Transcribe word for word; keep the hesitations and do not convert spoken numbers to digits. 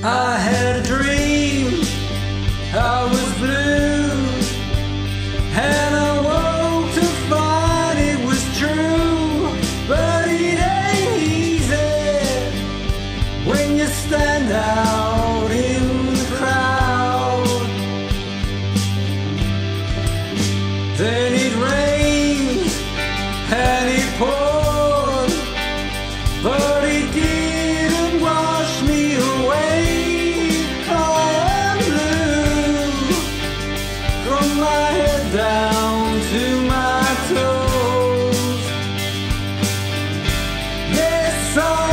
I had a dream, I was blue, and I woke to find it was true. But it ain't easy when you stand out in the crowd. Then it rained and it poured, but it didn't wash me away. I am blue from my head down to my toes. Yes, I